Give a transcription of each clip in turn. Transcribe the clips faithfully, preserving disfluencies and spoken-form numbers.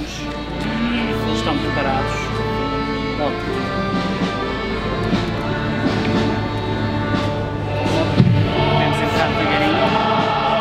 Estão preparados? Ótimo. Podemos entrar devagarinho.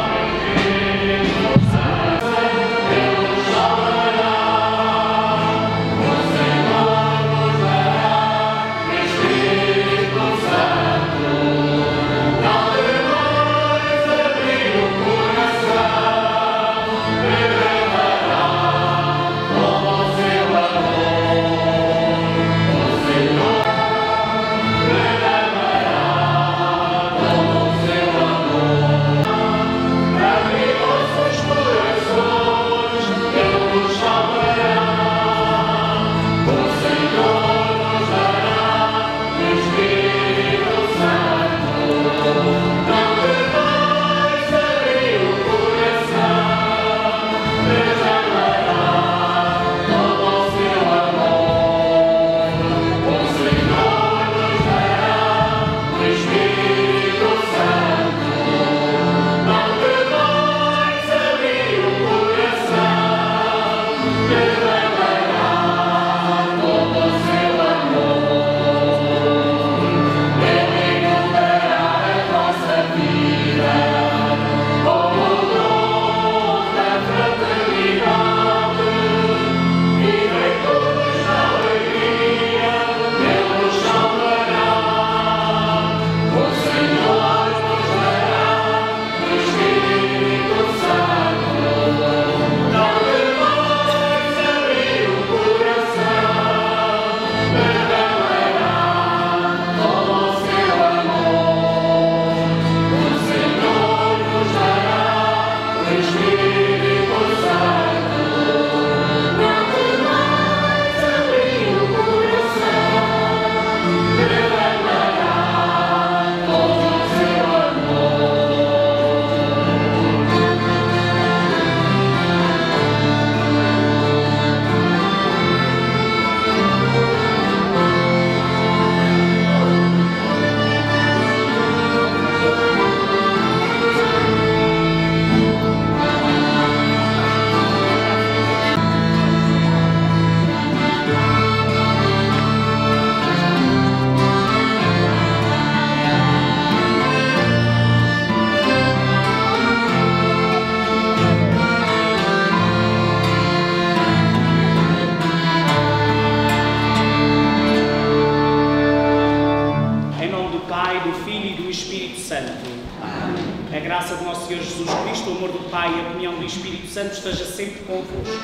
A graça de nosso Senhor Jesus Cristo, o amor do Pai e a comunhão do Espírito Santo esteja sempre convosco.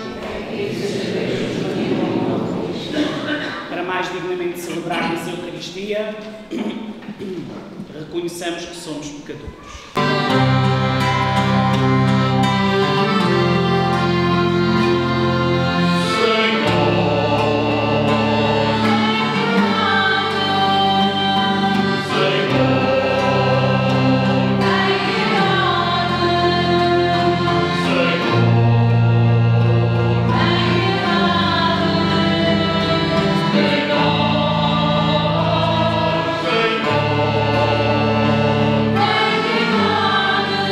Para mais dignamente celebrarmos a Eucaristia, reconheçamos que somos pecadores. Senhor,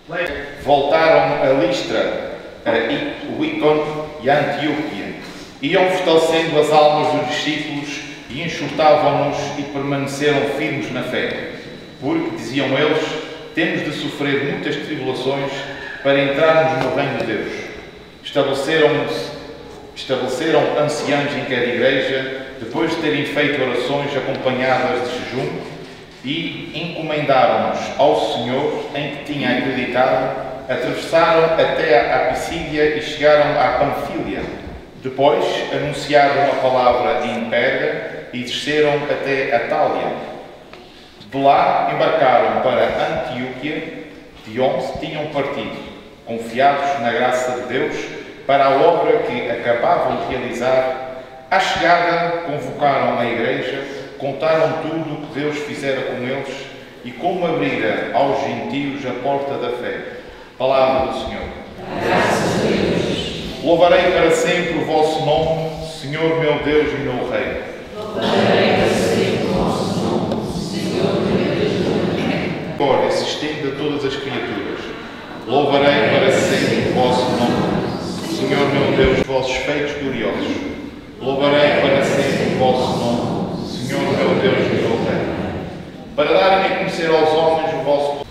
Voltaram a Listra, a Icon e a Antioquia. Iam fortalecendo as almas dos discípulos e enxutavam-nos e permaneceram firmes na fé. Porque, diziam eles, temos de sofrer muitas tribulações para entrarmos no reino de Deus. Estabeleceram-se Estabeleceram anciãos em cada igreja, depois de terem feito orações acompanhadas de jejum, e encomendaram-nos ao Senhor em que tinha acreditado, atravessaram até a Pisídia e chegaram à Panfília. Depois anunciaram a palavra em Perga e desceram até a Tália. De lá embarcaram para Antioquia, de onde tinham partido, confiados na graça de Deus, para a obra que acabavam de realizar. À chegada, convocaram a igreja, contaram tudo o que Deus fizera com eles e como abrira aos gentios a porta da fé. Palavra do Senhor. Graças a Deus. Louvarei para sempre o vosso nome, Senhor meu Deus e meu Rei. Louvarei para sempre o vosso nome, Senhor meu Deus e meu Rei. Agora se estende a todas as criaturas. Louvarei para sempre o vosso nome, Senhor meu Deus, os vossos feitos gloriosos. Louvarei para sempre o vosso nome, Senhor meu Deus e meu Rei. Para darem a conhecer aos homens o vosso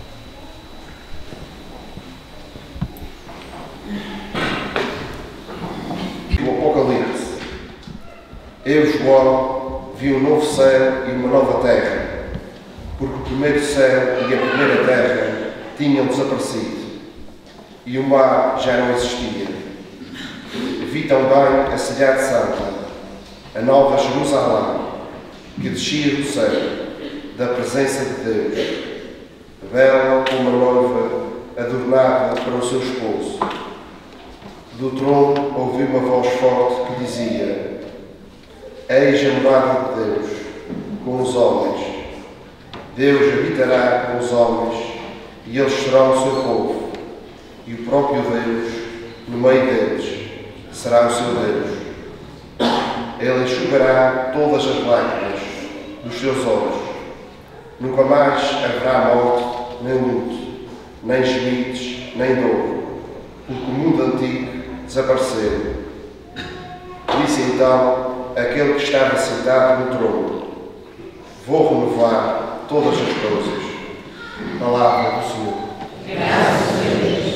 O Apocalipse. Eu, João, vi um novo céu e uma nova terra, porque o primeiro céu e a primeira terra tinham desaparecido, e o mar já não existia. Vi também a cidade santa, a nova Jerusalém, que descia do céu, da presença de Deus, bela como uma noiva adornada para o seu esposo. Do trono ouvi uma voz forte que dizia: Eis a morada de Deus com os homens. Deus habitará com os homens e eles serão o seu povo. E o próprio Deus, no meio deles, será o seu Deus. Ele enxugará todas as lágrimas dos seus olhos. Nunca mais haverá morte, nem luto, nem gemidos, nem dor, porque o mundo antigo desapareceu. Disse então aquele que estava sentado no trono: Vou renovar todas as coisas. Palavra do Senhor. Graças a Deus.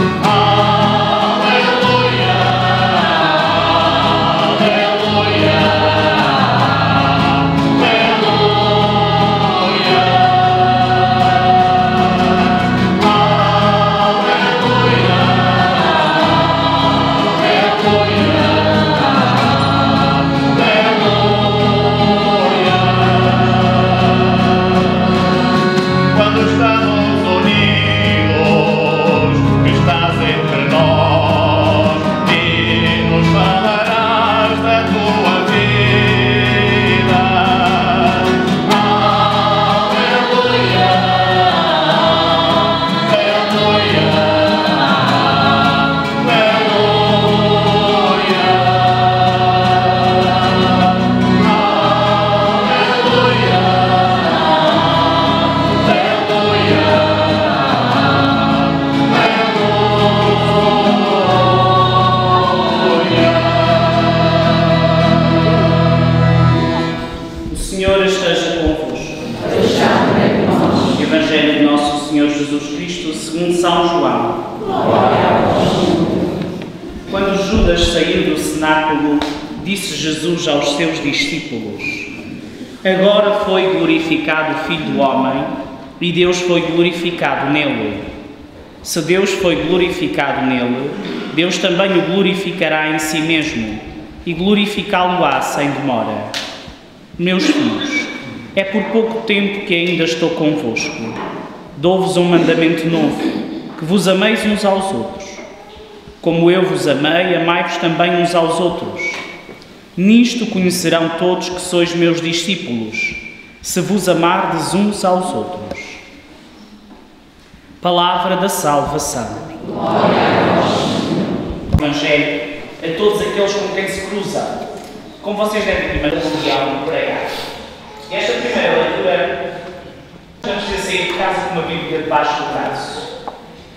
Disse Jesus aos seus discípulos: Agora foi glorificado o Filho do Homem e Deus foi glorificado nele. Se Deus foi glorificado nele, Deus também o glorificará em si mesmo e glorificá-lo-á sem demora. Meus filhos, é por pouco tempo que ainda estou convosco. Dou-vos um mandamento novo, que vos ameis uns aos outros. Como eu vos amei, amai-vos também uns aos outros. Nisto conhecerão todos que sois meus discípulos, se vos amardes uns aos outros. Palavra da salvação. Glória a vós. Evangelho a todos aqueles com quem se cruza. Como vocês devem primeiro mundial no pregar. E esta primeira leitura, antes de sair de casa com uma Bíblia debaixo do braço,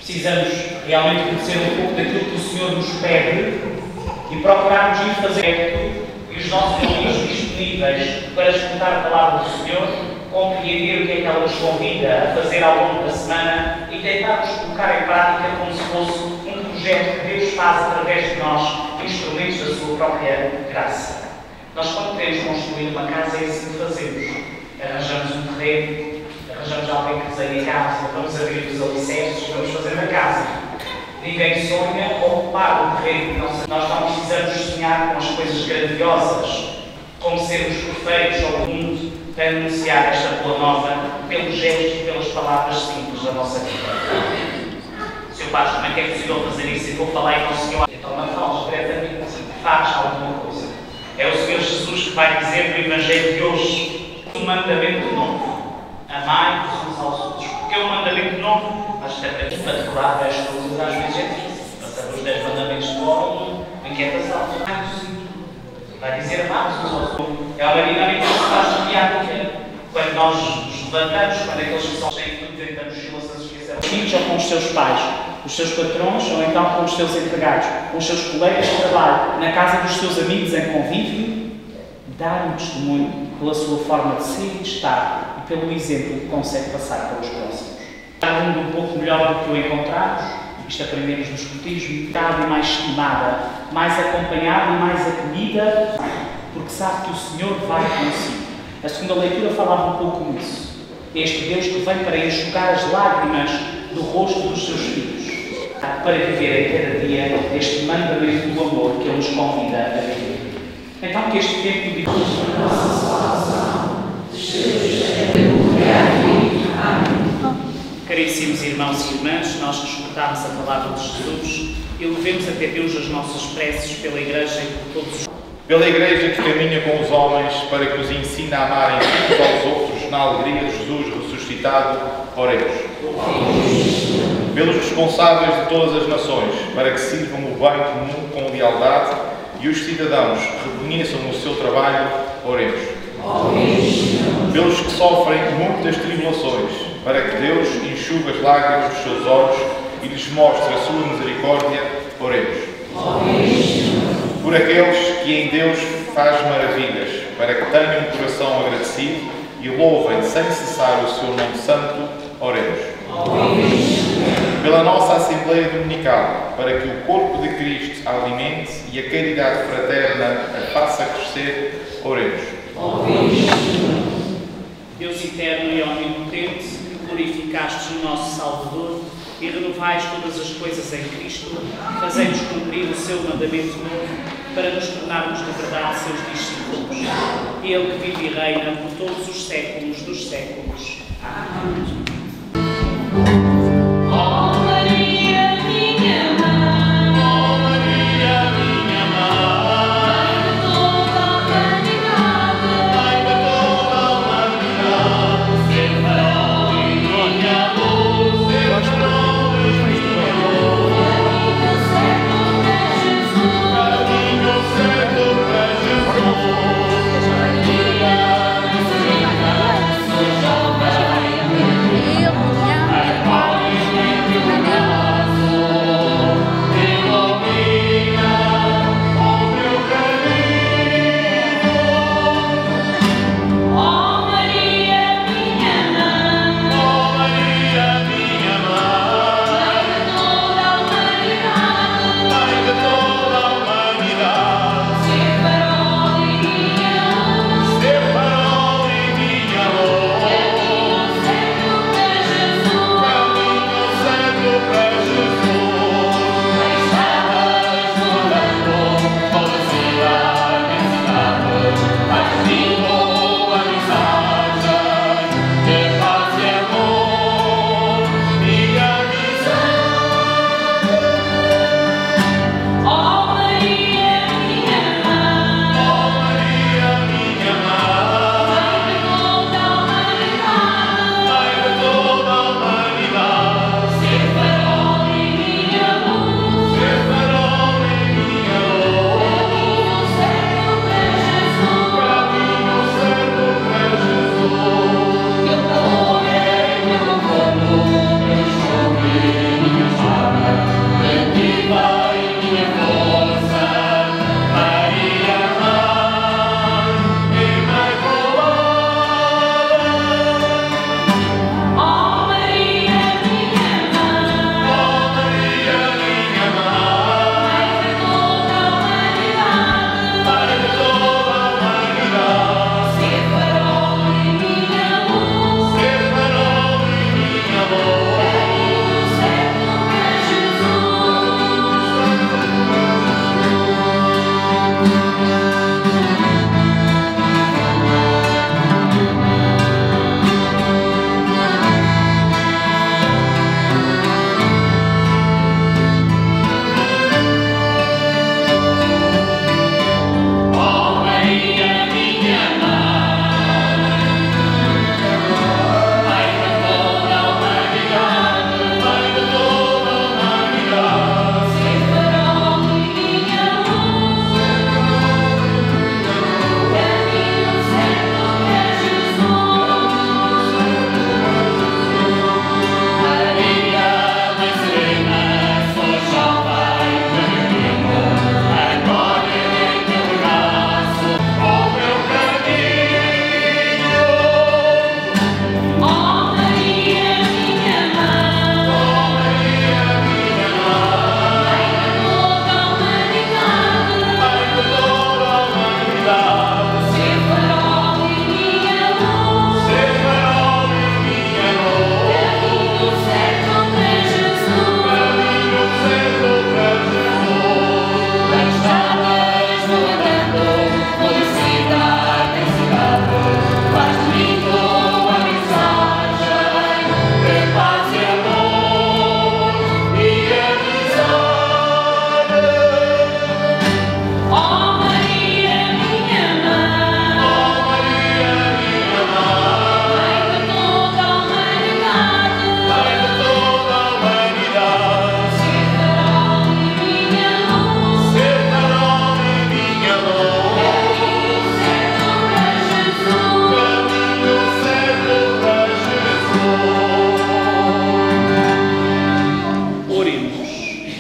Precisamos realmente conhecer um pouco daquilo que o Senhor nos pede e procurarmos ir fazer e os nossos amigos disponíveis para escutar a palavra do Senhor, compreender o que é que ela nos convida a fazer ao longo da semana e tentarmos colocar em prática como se fosse um projeto que Deus faz através de nós, instrumentos da sua própria graça. Nós, quando queremos construir uma casa, é assim que fazemos. Arranjamos um terreno, arranjamos alguém que desenhe a casa, vamos abrir os alicerces, vamos fazer uma casa. Ninguém sonha ocupar um terreno. Nós não precisamos sonhar com as coisas grandiosas, como sermos perfeitos ao mundo, para anunciar esta boa nova pelos gestos e pelas palavras simples da nossa vida. Senhor Padre, como é que é possível fazer isso? Eu vou falar aí com o Senhor. Então não fales diretamente, faz alguma coisa. É o Senhor Jesus que vai dizer no Evangelho de hoje um mandamento novo. Amai-vos uns aos outros. Porque é um mandamento novo. Mas também para decorar dez coisas às vezes é difícil. Passar os dez mandamentos de fora e inquietação. Vai dizer amar-vos uns aos outros. É uma dinâmica que se faz no dia a dia. Quando nós nos levantamos, quando aqueles que são cheios de tudo tentamos se esquecer. Os filhos ou com os seus pais, os seus patrões ou então com os seus empregados, com os seus colegas de trabalho, na casa dos seus amigos em convívio, dar um testemunho pela sua forma de ser e de estar e pelo exemplo que consegue passar para os próximos. Dar um mundo um pouco melhor do que o encontramos, isto aprendemos no escotismo, cada e mais estimada, mais acompanhada e mais acolhida, porque sabe que o Senhor vai consigo. A segunda leitura falava um pouco nisso. Este Deus que vem para enxugar as lágrimas do rosto dos seus filhos, para viver em cada dia este mandamento do amor que Ele nos convida a viver. Então que este tempo de Caríssimos irmãos e irmãs, nós que escutámos a palavra de Jesus e levemos até Deus as nossas preces pela Igreja e por todos os... Pela Igreja que caminha com os homens para que os ensine a amarem uns aos outros na alegria de Jesus ressuscitado, oremos. Pelos responsáveis de todas as nações, para que sirvam o bem comum com lealdade e os cidadãos reconheçam o seu trabalho, oremos. Pelos que sofrem muitas tribulações, para que Deus enxugue as lágrimas dos seus olhos e lhes mostre a sua misericórdia, oremos. Por aqueles que em Deus faz maravilhas, para que tenham um coração agradecido e louvem sem cessar o seu nome santo, oremos. Pela nossa Assembleia Dominical, para que o corpo de Cristo a alimente e a caridade fraterna a faça crescer, oremos. Deus eterno e onipotente, que glorificastes o nosso Salvador e renovais todas as coisas em Cristo, fazei-nos cumprir o seu mandamento novo, para nos tornarmos de verdade seus discípulos. Ele que vive e reina por todos os séculos dos séculos. Amém. Thank you.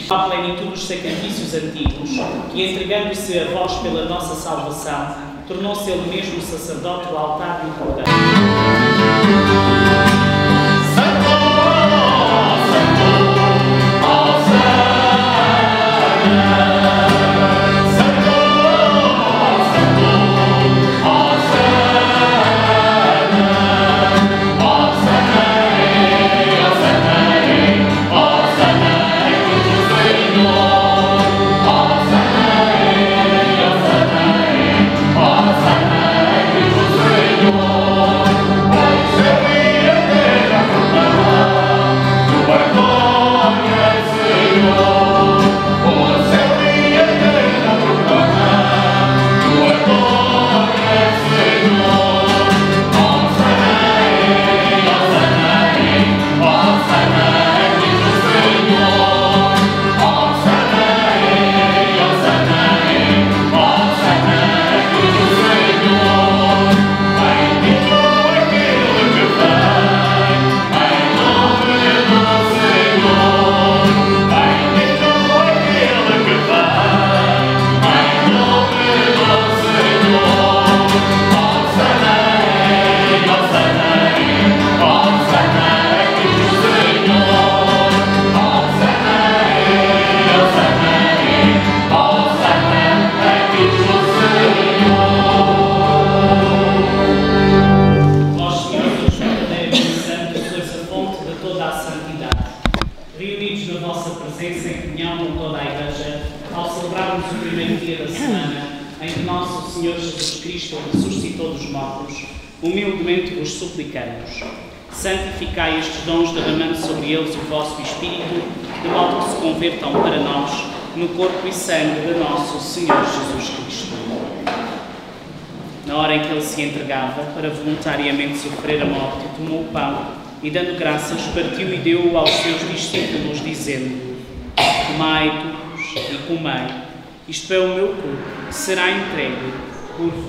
à plenitude dos sacrifícios antigos, que, entregando-se a vós pela nossa salvação, tornou-se ele mesmo sacerdote do altar do Cordeiro. Santificai estes dons, derramando sobre eles o vosso Espírito, de modo que se convertam para nós no corpo e sangue de nosso Senhor Jesus Cristo. Na hora em que ele se entregava para voluntariamente sofrer a morte, tomou o pão e, dando graças, partiu e deu-o aos seus discípulos, dizendo: Tomai todos e comei, isto é o meu corpo, que será entregue por vós.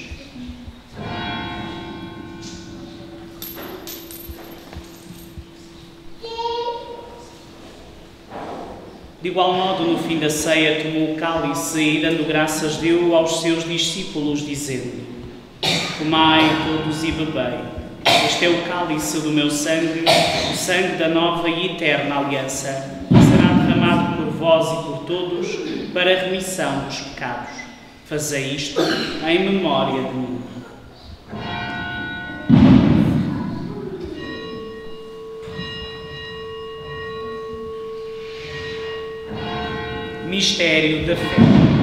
De igual modo, no fim da ceia, tomou o cálice e, dando graças, deu-o aos seus discípulos, dizendo: Tomai todos e bebei. Este é o cálice do meu sangue, o sangue da nova e eterna aliança, que será derramado por vós e por todos para a remissão dos pecados. Fazei isto em memória de mim. Mistério da fé.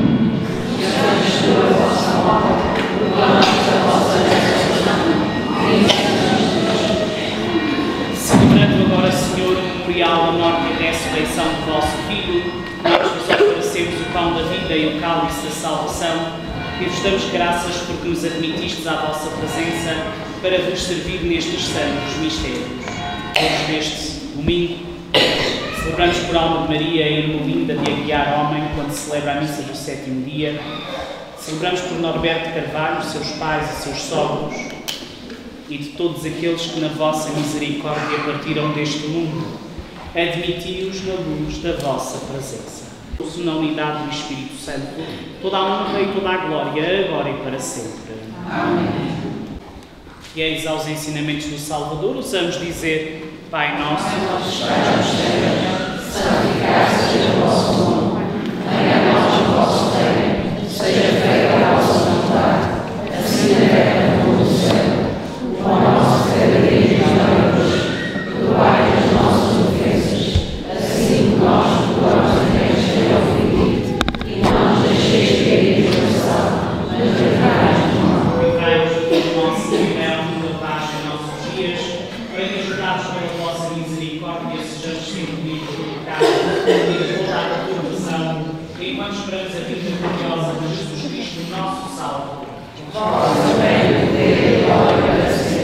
Celebrando agora, Senhor, o memorial da morte e ressurreição do vosso Filho, nós vos oferecemos o pão da vida e o cálice da salvação e vos damos graças porque nos admitistes à vossa presença para vos servir nestes santos mistérios. Hoje, neste domingo, celebramos por alma de Maria, a Irmelinda de Aguiar Homem, quando celebra a missa do sétimo dia. Celebramos por Norberto Carvalho, seus pais e seus sogros, e de todos aqueles que na vossa misericórdia partiram deste mundo. Admiti-os na luz da vossa presença. Na unidade do Espírito Santo, toda a honra e toda a glória, agora e para sempre. Amém. Fiéis aos ensinamentos do Salvador, ousamos dizer: Pai nosso, que estás nos céus, santificado seja o vosso nome, venha a nós o vosso reino, seja feita a vossa vontade, assim na terra como no céu. O pão nosso de cada dia nos dai hoje, perdoai as nossas ofensas, assim como nós perdoamos a quem nos tem ofendido, e não nos deixeis cair em tentação, mas livrai-nos do mal. Livrai-nos do nosso inferno, da paz em nossos dias, para que, ajudados pela vossa misericórdia, sejamos sempre livres do pecado e de toda a perturbação, enquanto esperamos a vida gloriosa de Jesus Cristo, nosso Salvador. Vosso reino, poder e glória para sempre.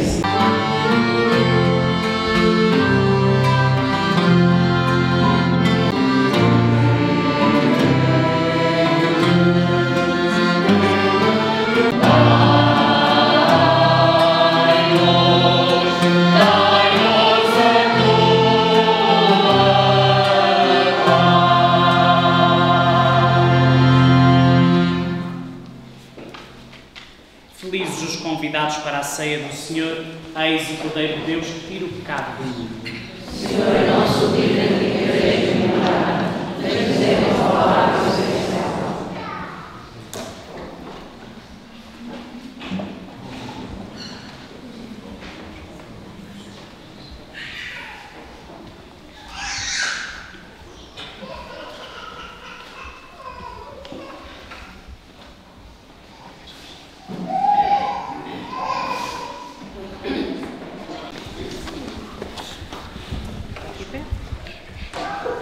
Dai-nos a tua paz. ceia do Senhor, eis o Cordeiro de Deus que tira o pecado do mundo. Senhor, é nosso digno e quereis me honrar, deixe-me falar o seu Aqui perto.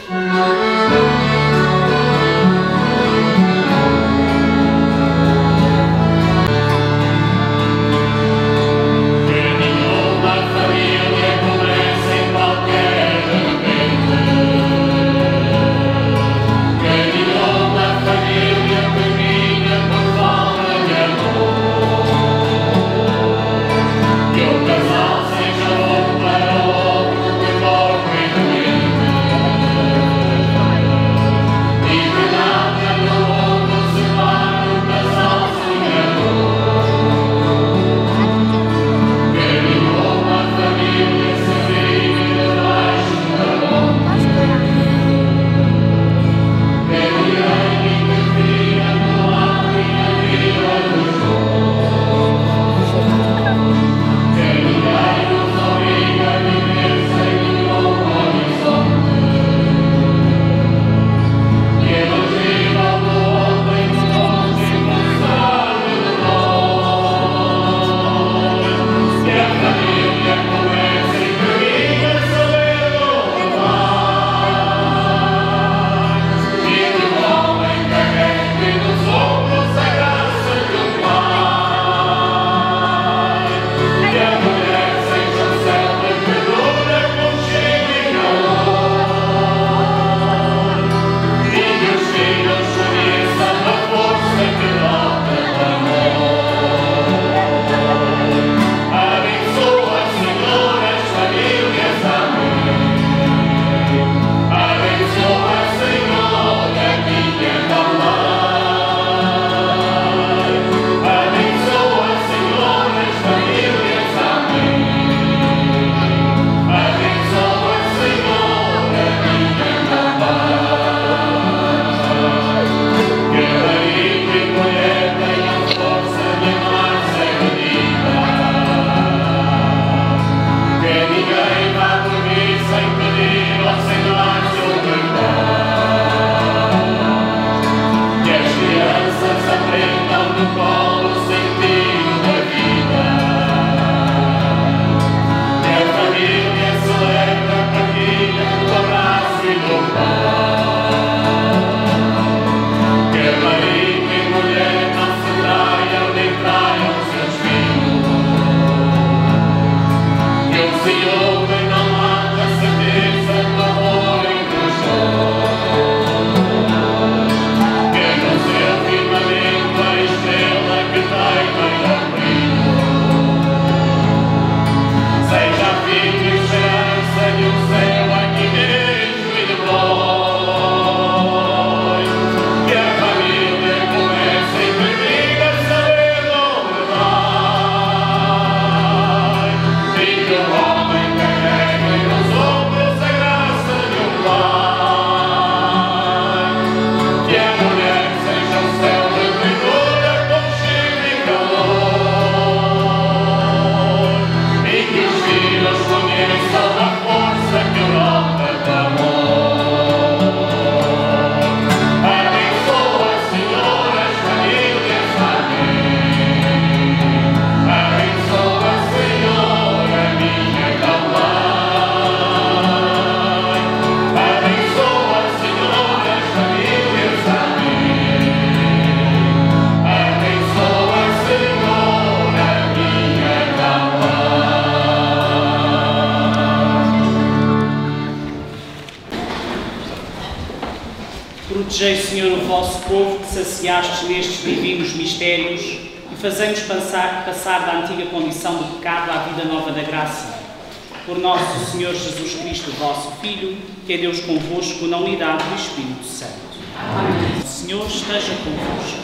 Protegei, Senhor, o vosso povo que saciastes nestes divinos mistérios e fazei-nos passar, passar da antiga condição do pecado à vida nova da graça. Por nosso Senhor Jesus Cristo, vosso Filho, que é Deus convosco na unidade do Espírito Santo. Amém. O Senhor esteja convosco.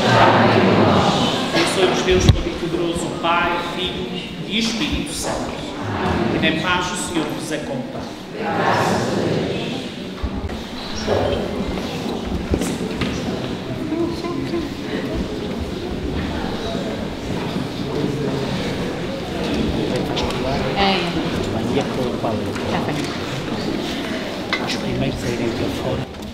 Abençoe-vos Deus Todo-Poderoso, Pai, Filho e Espírito Santo. E em paz o Senhor vos acompanhe. Graças a Deus. E é para o qual? Os primeiros a irem para fora.